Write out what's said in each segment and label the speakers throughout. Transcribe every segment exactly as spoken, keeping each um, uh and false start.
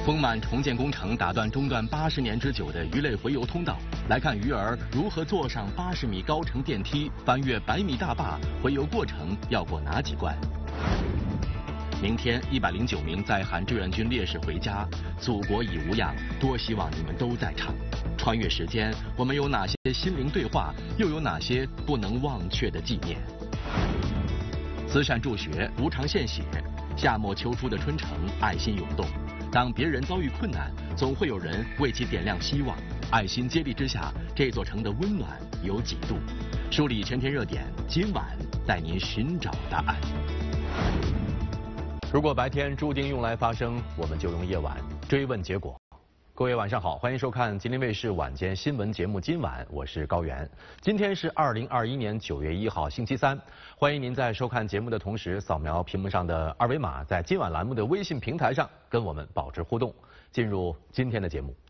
Speaker 1: 丰满重建工程打断中断八十年之久的鱼类洄游通道，来看鱼儿如何坐上八十米高程电梯，翻越百米大坝，洄游过程要过哪几关？明天一百零九名在韩志愿军烈士回家，祖国已无恙，多希望你们都在场。穿越时间，我们有哪些心灵对话，又有哪些不能忘却的纪念？慈善助学，无偿献血，夏末秋初的春城，爱心涌动。当别人遭遇困难，总会有人为其点亮希望。爱心接力之下，这座城的温暖有几度？梳理全天热点，今晚带您寻找答案。如果白天注定用来发声，我们就用夜晚追问结果。各位晚上好，欢迎收看吉林卫视晚间新闻节目《今晚》，我是高原。今天是二零二一年九月一号，星期三。欢迎您在收看节目的同时，扫描屏幕上的二维码，在今晚栏目的微信平台上跟我们保持互动。进入今天的节目。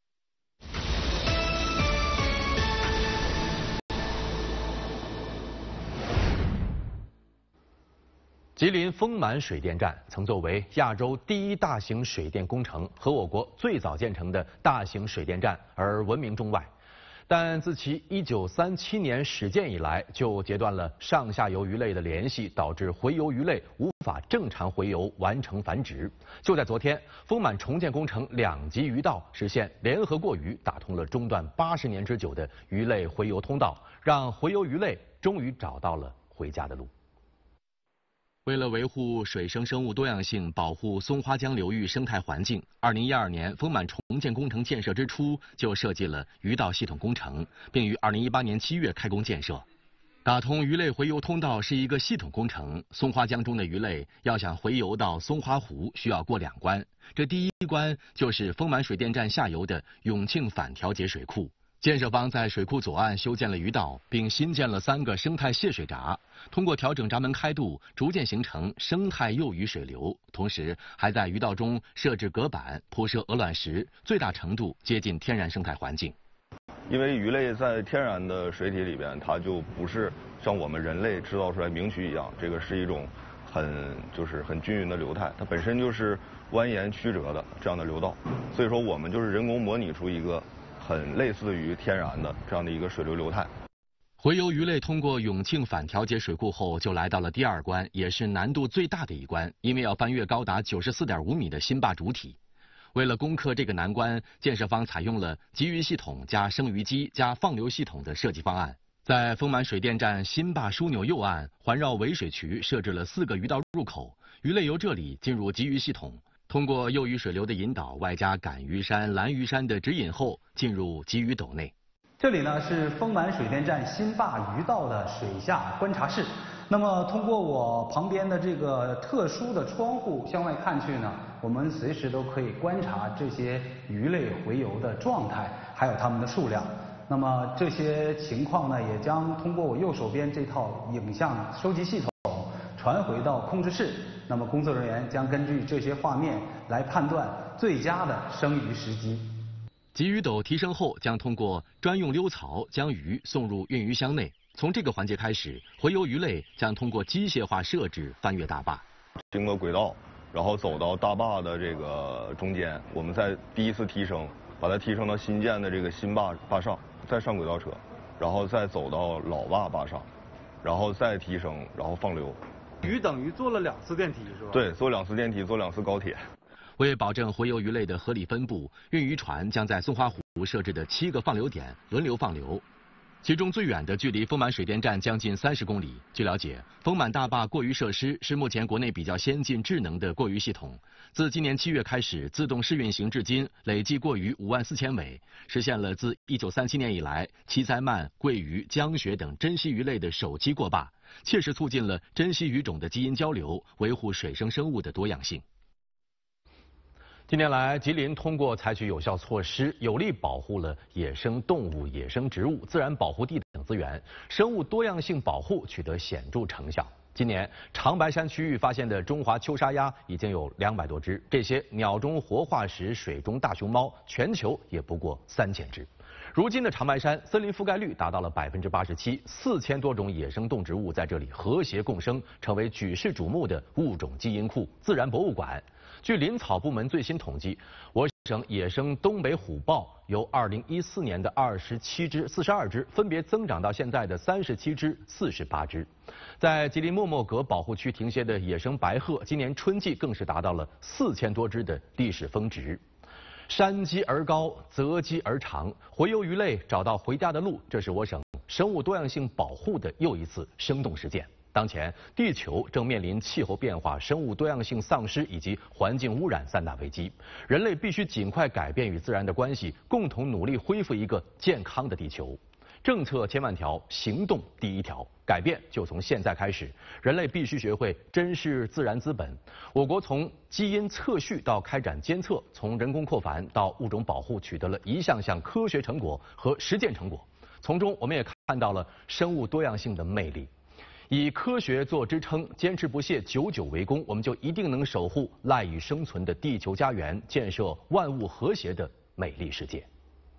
Speaker 1: 吉林丰满水电站曾作为亚洲第一大型水电工程和我国最早建成的大型水电站而闻名中外，但自其一九三七年始建以来，就截断了上下游鱼类的联系，导致洄游鱼类无法正常洄游完成繁殖。就在昨天，丰满重建工程两级鱼道实现联合过鱼，打通了中断八十年之久的鱼类洄游通道，让洄游鱼类终于找到了回家的路。为了维护水生生物多样性，保护松花江流域生态环境，二零一二年丰满重建工程建设之初就设计了鱼道系统工程，并于二零一八年七月开工建设。打通鱼类洄游通道是一个系统工程，松花江中的鱼类要想洄游到松花湖，需要过两关。这第一关就是丰满水电站下游的永庆反调节水库。建设方在水库左岸修建了鱼道，并新建了三个生态泄水闸，通过调整闸门开度，逐渐形成生态诱鱼水流。同时，还在鱼道中设置隔板，铺设鹅卵石，最大程度接近天然生态环境。
Speaker 2: 因为鱼类在天然的水体里边，它就不是像我们人类制造出来明渠一样，这个是一种很就是很均匀的流态，它本身就是蜿蜒曲折的这样的流道，所以说我们就是人工模拟出一个很类似于天然的这样的一个水流流态。
Speaker 1: 洄游鱼类通过永庆反调节水库后，就来到了第二关，也是难度最大的一关，因为要翻越高达九十四点五米的新坝主体。为了攻克这个难关，建设方采用了集鱼系统加生鱼机加放流系统的设计方案。在丰满水电站新坝枢纽右岸，环绕围水渠设置了四个鱼道入口，鱼类由这里进入集鱼系统。通过诱鱼水流的引导，外加赶鱼山、蓝鱼山的指引后，进入集鱼斗内。
Speaker 3: 这里呢是丰满水电站新坝鱼道的水下观察室。那么通过我旁边的这个特殊的窗户向外看去呢，我们随时都可以观察这些鱼类洄游的状态，还有它们的数量。那么这些情况呢，也将通过我右手边这套影像收集系统传回到控制室。那么工作人员将根据这些画面来判断最佳的生鱼时机。
Speaker 1: 集鱼斗提升后，将通过专用溜槽将鱼送入运鱼箱内。从这个环节开始，洄游鱼类将通过机械化设置翻越大坝，
Speaker 2: 经过轨道，然后走到大坝的这个中间，我们再第一次提升，把它提升到新建的这个新坝坝上，再上轨道车，然后再走到老坝坝上，然后再提升，然后放流。
Speaker 4: 鱼等于坐了两次电梯是吧？
Speaker 2: 对，坐两次电梯，坐两次高铁。
Speaker 1: 为保证洄游鱼类的合理分布，运鱼船将在松花湖设置的七个放流点轮流放流，其中最远的距离丰满水电站将近三十公里。据了解，丰满大坝过鱼设施是目前国内比较先进智能的过鱼系统，自今年七月开始自动试运行至今，累计过鱼五万四千尾，实现了自一九三七年以来奇才鳗、桂鱼、江鳕等珍稀鱼类的首期过坝，切实促进了珍稀鱼种的基因交流，维护水生生物的多样性。近年来，吉林通过采取有效措施，有力保护了野生动物、野生植物、自然保护地等资源，生物多样性保护取得显著成效。今年长白山区域发现的中华秋沙鸭已经有两百多只，这些鸟中活化石、水中大熊猫，全球也不过三千只。 如今的长白山森林覆盖率达到了百分之八十七，四千多种野生动植物在这里和谐共生，成为举世瞩目的物种基因库、自然博物馆。据林草部门最新统计，我省野生东北虎豹由二零一四年的二十七只、四十二只，分别增长到现在的三十七只、四十八只。在吉林莫莫格保护区停歇的野生白鹤，今年春季更是达到了四千多只的历史峰值。山积而高，泽积而长，洄游鱼类找到回家的路，这是我省生物多样性保护的又一次生动实践。当前，地球正面临气候变化、生物多样性丧失以及环境污染三大危机，人类必须尽快改变与自然的关系，共同努力恢复一个健康的地球。政策千万条，行动第一条，改变就从现在开始。人类必须学会珍视自然资本。我国从基因测序到开展监测，从人工扩繁到物种保护，取得了一项项科学成果和实践成果。从中，我们也看到了生物多样性的魅力。以科学做支撑，坚持不懈，久久为功，我们就一定能守护赖以生存的地球家园，建设万物和谐的美丽世界。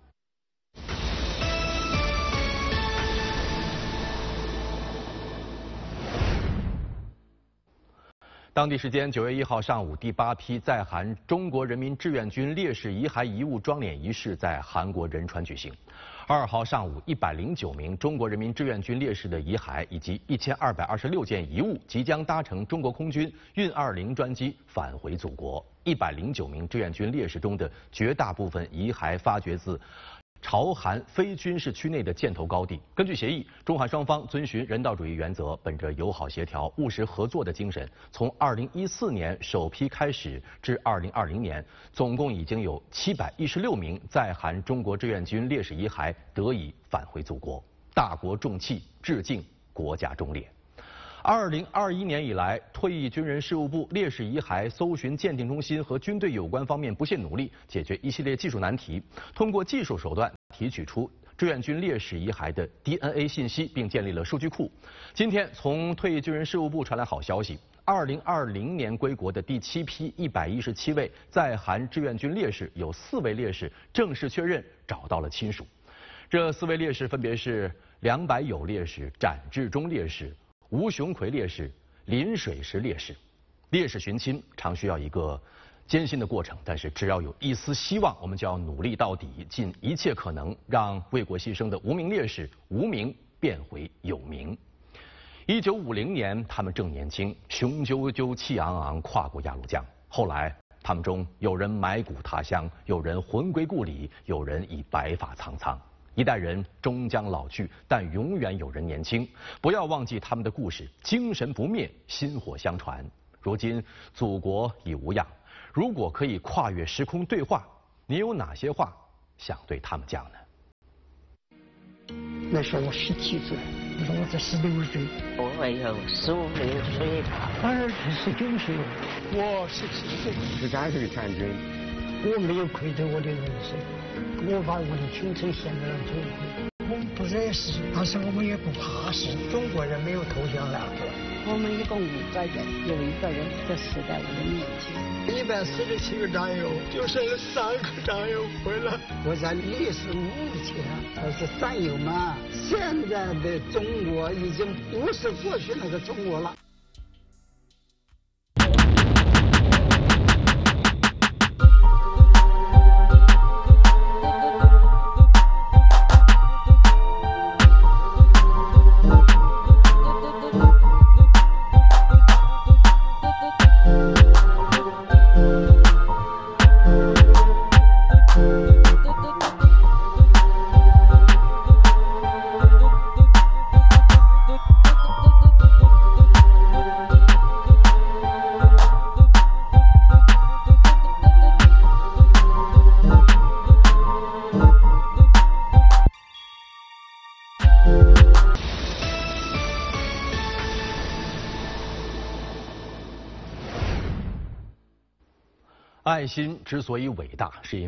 Speaker 1: 当地时间九月一号上午，第八批在韩中国人民志愿军烈士遗骸遗物装殓仪式在韩国仁川举行。二号上午，一百零九名中国人民志愿军烈士的遗骸以及一千二百二十六件遗物即将搭乘中国空军运二零专机返回祖国。一百零九名志愿军烈士中的绝大部分遗骸发掘自朝韩非军事区内的箭头高地。根据协议，中韩双方遵循人道主义原则，本着友好协调、务实合作的精神，从二零一四年首批开始至二零二零年，总共已经有七百一十六名在韩中国志愿军烈士遗骸得以返回祖国。大国重器，致敬国家忠烈。二零二一年以来，退役军人事务部烈士遗骸搜寻鉴定中心和军队有关方面不懈努力，解决一系列技术难题，通过技术手段提取出志愿军烈士遗骸的 D N A 信息，并建立了数据库。今天，从退役军人事务部传来好消息：二零二零年归国的第七批一百一十七位在韩志愿军烈士，有四位烈士正式确认找到了亲属。这四位烈士分别是梁百友烈士、展志忠烈士、吴雄奎烈士、林水石烈士。烈士寻亲常需要一个艰辛的过程，但是只要有一丝希望，我们就要努力到底，尽一切可能，让为国牺牲的无名烈士无名变回有名。一九五零年，他们正年轻，雄赳赳气昂昂跨过鸭绿江。后来，他们中有人埋骨他乡，有人魂归故里，有人已白发苍苍。一代人终将老去，但永远有人年轻。不要忘记他们的故事，精神不灭，薪火相传。如今祖国已无恙，如果可以跨越时空对话，你有哪些话想对他们讲呢？
Speaker 5: 那时候我十七岁，那时候我才十六岁，
Speaker 6: 我有十五六岁，
Speaker 5: 儿子十九岁，我十七岁。
Speaker 7: 十三岁参军，
Speaker 5: 我没有愧对我的人生，我把我的青春献给了祖国。我们不惹事，但是我们也不怕事。中国人没有投降两个，
Speaker 8: 我们一共五个人，有一个人就死在我的面前。
Speaker 5: 一百四十七个战友，就剩了三个战友回来。我在历史目前，还是战友们。现在的中国已经不是过去那个中国了。
Speaker 1: 爱心之所以伟大，是因为不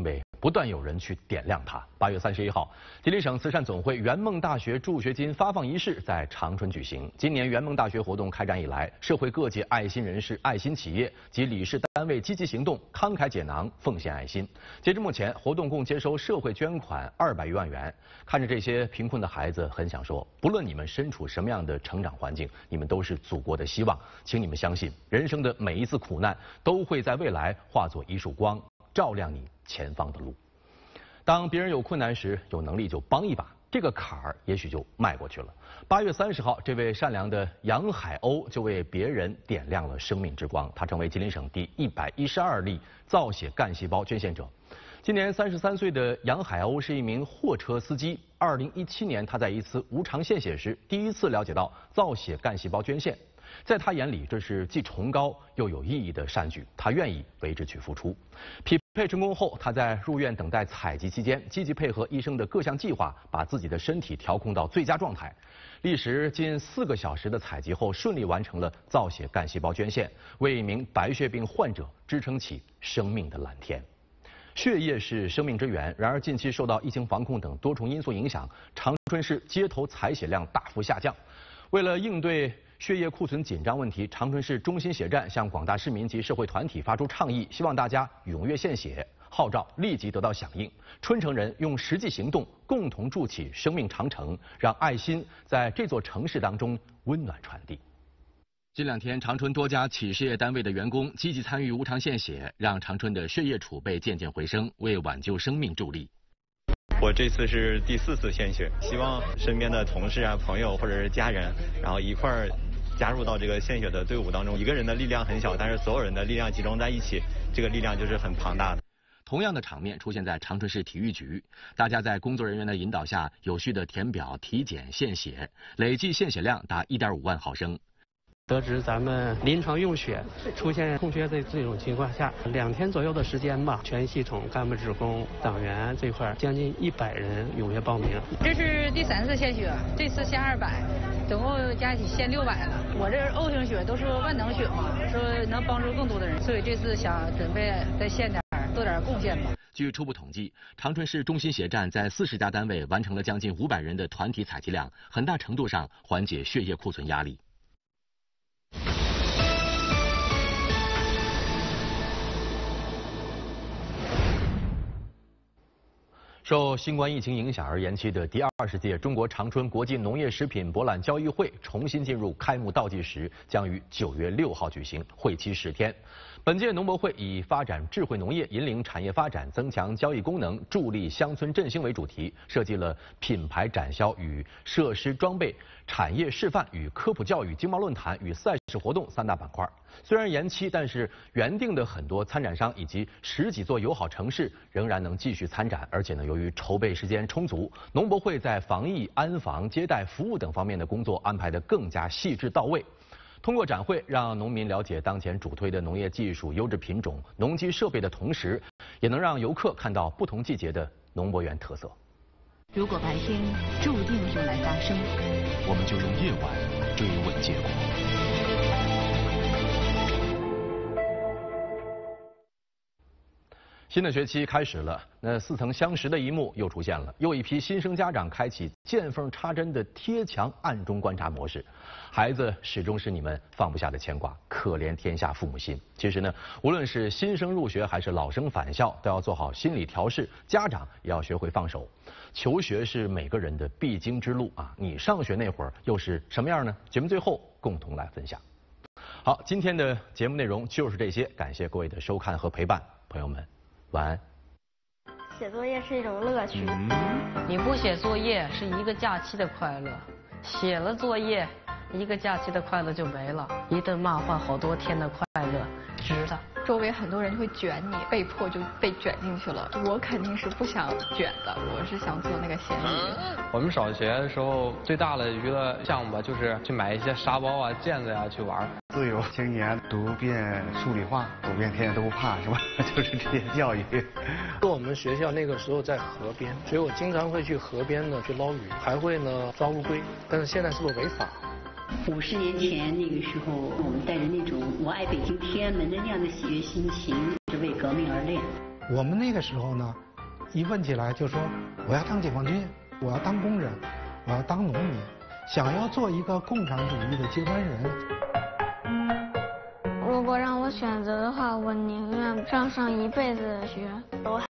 Speaker 1: 不断有人去点亮它。八月三十一号，吉林省慈善总会圆梦大学助学金发放仪式在长春举行。今年圆梦大学活动开展以来，社会各界爱心人士、爱心企业及理事单位积极行动，慷慨解囊，奉献爱心。截至目前，活动共接收社会捐款二百余万元。看着这些贫困的孩子，很想说，不论你们身处什么样的成长环境，你们都是祖国的希望。请你们相信，人生的每一次苦难都会在未来化作一束光，照亮你前方的路。当别人有困难时，有能力就帮一把，这个坎儿也许就迈过去了。八月三十号，这位善良的杨海鸥就为别人点亮了生命之光，他成为吉林省第一百一十二例造血干细胞捐献者。今年三十三岁的杨海鸥是一名货车司机。二零一七年，他在一次无偿献血时，第一次了解到造血干细胞捐献。在他眼里，这是既崇高又有意义的善举，他愿意为之去付出。匹配成功后，他在入院等待采集期间，积极配合医生的各项计划，把自己的身体调控到最佳状态。历时近四个小时的采集后，顺利完成了造血干细胞捐献，为一名白血病患者支撑起生命的蓝天。血液是生命之源，然而近期受到疫情防控等多重因素影响，长春市街头采血量大幅下降。为了应对血液库存紧张问题，长春市中心血站向广大市民及社会团体发出倡议，希望大家踊跃献血，号召立即得到响应。春城人用实际行动共同筑起生命长城，让爱心在这座城市当中温暖传递。近两天，长春多家企事业单位的员工积极参与无偿献血，让长春的血液储备渐渐回升，为挽救生命助力。
Speaker 7: 我这次是第四次献血，希望身边的同事啊、朋友或者是家人，然后一块儿加入到这个献血的队伍当中。一个人的力量很小，但是所有人的力量集中在一起，这个力量就是很庞大的。
Speaker 1: 同样的场面出现在长春市体育局，大家在工作人员的引导下，有序的填表、体检、献血，累计献血量达一点五万毫升。
Speaker 9: 得知咱们临床用血出现空缺的这种情况下，两天左右的时间吧，全系统干部职工、党员这块将近一百人踊跃报名。
Speaker 10: 这是第三次献血，这次献二百，总共加起献六百了。我这 O 型血都是万能血嘛，说能帮助更多的人，所以这次想准备再献点，做点贡献吧。
Speaker 1: 据初步统计，长春市中心血站在四十家单位完成了将近五百人的团体采集量，很大程度上缓解血液库存压力。受新冠疫情影响而延期的第二十届中国长春国际农业食品博览交易会重新进入开幕倒计时，将于九月六号举行，会期十天。本届农博会以发展智慧农业、引领产业发展、增强交易功能、助力乡村振兴为主题，设计了品牌展销与设施装备、产业示范与科普教育、经贸论坛与赛事活动三大板块。虽然延期，但是原定的很多参展商以及十几座友好城市仍然能继续参展，而且呢，由于筹备时间充足，农博会在防疫、安防、接待、服务等方面的工作安排得更加细致到位。通过展会，让农民了解当前主推的农业技术、优质品种、农机设备的同时，也能让游客看到不同季节的农博园特色。
Speaker 11: 如果白天注定用来发生，
Speaker 12: 我们就用夜晚追问结果。
Speaker 1: 新的学期开始了，那似曾相识的一幕又出现了，又一批新生家长开启见缝插针的贴墙暗中观察模式。孩子始终是你们放不下的牵挂，可怜天下父母心。其实呢，无论是新生入学还是老生返校，都要做好心理调试，家长也要学会放手。求学是每个人的必经之路啊，你上学那会儿又是什么样呢？节目最后共同来分享。好，今天的节目内容就是这些，感谢各位的收看和陪伴，朋友们。晚安。
Speaker 13: 写作业是一种乐趣。
Speaker 10: 嗯、你不写作业是一个假期的快乐，写了作业，一个假期的快乐就没了。一顿骂换好多天的快乐，值得。
Speaker 14: 周围很多人就会卷你，被迫就被卷进去了。我肯定是不想卷的，我是想做那个咸鱼。
Speaker 15: 我们小学的时候最大的娱乐项目吧，就是去买一些沙包啊、毽子呀、啊、去玩。
Speaker 16: 自由青年读遍数理化，走遍天下都不怕，是吧？就是这些教育。
Speaker 17: 我们学校那个时候在河边，所以我经常会去河边呢去捞鱼，还会呢抓乌龟。但是现在是不是违法？
Speaker 18: 五十年前那个时候，我们带着那种我爱北京天安门的那样的喜悦心情，是为革命而练。
Speaker 5: 我们那个时候呢，
Speaker 19: 一问起来就说我要当解放军，我要当工人，我要当农民，想要做一个共产主义的接班人。
Speaker 13: 如果让我选择的话，我宁愿上上一辈子的学。